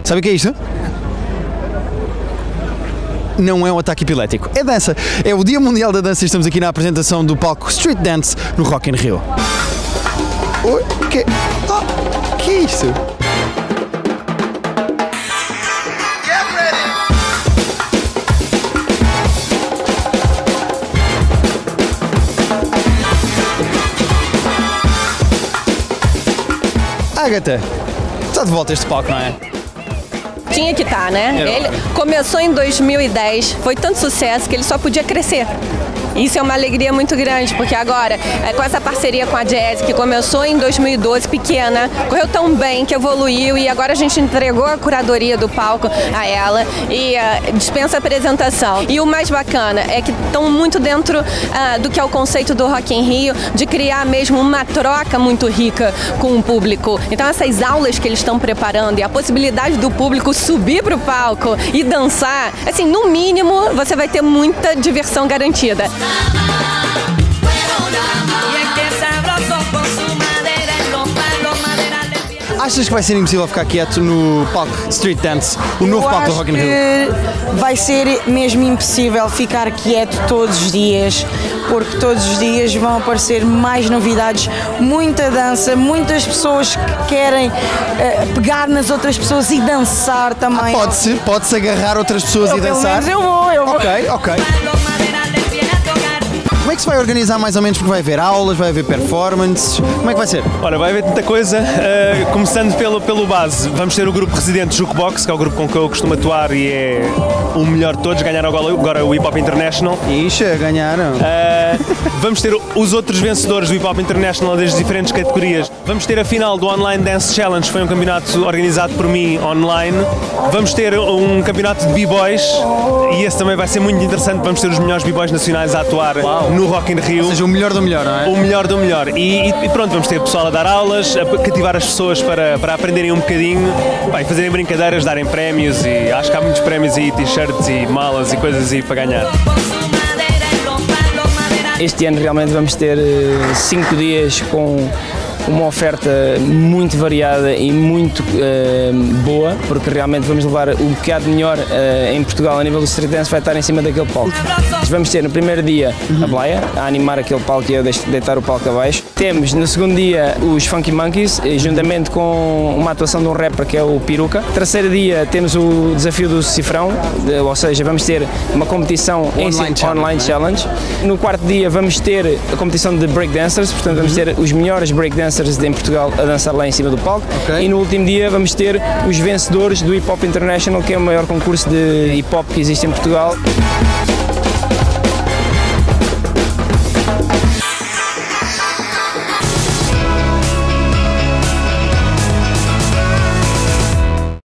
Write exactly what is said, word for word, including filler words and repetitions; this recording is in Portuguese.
Sabe o que é isto? Não é um ataque epilético, é dança. É o Dia Mundial da Dança e estamos aqui na apresentação do palco Street Dance no Rock in Rio. Oi, que... Oh, que é isto? Agatha, está de volta a este palco, não é? Tinha que estar, né? Ele começou em dois mil e dez, foi tanto sucesso que ele só podia crescer. Isso é uma alegria muito grande, porque agora, é, com essa parceria com a Jazz, que começou em dois mil e doze, pequena, correu tão bem que evoluiu e agora a gente entregou a curadoria do palco a ela e uh, dispensa apresentação. E o mais bacana é que estão muito dentro uh, do que é o conceito do Rock in Rio, de criar mesmo uma troca muito rica com o público. Então essas aulas que eles estão preparando e a possibilidade do público subir para o palco e dançar, assim, no mínimo você vai ter muita diversão garantida. Achas que vai ser impossível ficar quieto no palco Street Dance, o novo Eu palco do acho Rock in Rio? que vai ser mesmo impossível ficar quieto todos os dias, porque todos os dias vão aparecer mais novidades, muita dança, muitas pessoas que querem uh, pegar nas outras pessoas e dançar também. Ah, pode-se, pode-se agarrar outras pessoas eu, e dançar? Pelo menos eu vou, eu vou. Ok, ok. Como é que se vai organizar mais ou menos? Porque vai haver aulas, vai haver performances, como é que vai ser? Ora, vai haver tanta coisa, uh, começando pelo, pelo base. Vamos ter o grupo residente Jukebox, que é o grupo com que eu costumo atuar e é o melhor de todos, ganharam agora, agora o Hip Hop International. Ixa, ganharam. Uh, vamos ter os outros vencedores do Hip Hop International das diferentes categorias. Vamos ter a final do Online Dance Challenge, que foi um campeonato organizado por mim online. Vamos ter um campeonato de B-Boys e esse também vai ser muito interessante. Vamos ter os melhores B-Boys nacionais a atuar Uau. no Rock in Rio. Ou seja, o melhor do melhor, não é? O melhor do melhor. E, e pronto, vamos ter pessoal a dar aulas, a cativar as pessoas para, para aprenderem um bocadinho, pá, e fazerem brincadeiras, darem prémios, e acho que há muitos prémios aí, t-shirts e malas e coisas aí para ganhar. Este ano realmente vamos ter cinco dias com uma oferta muito variada e muito uh, boa, porque realmente vamos levar o que há de melhor uh, em Portugal a nível do street dance, vai estar em cima daquele palco. Vamos ter no primeiro dia a Blaia, a animar aquele palco e a deitar o palco abaixo. Temos no segundo dia os Funky Monkeys, juntamente com uma atuação de um rapper que é o Peruca. Terceiro dia temos o desafio do Cifrão, ou seja, vamos ter uma competição online, em challenge, online challenge. No quarto dia vamos ter a competição de breakdancers, portanto vamos ter os melhores breakdancers em Portugal a dançar lá em cima do palco. Okay. E no último dia vamos ter os vencedores do Hip Hop International, que é o maior concurso de hip hop que existe em Portugal.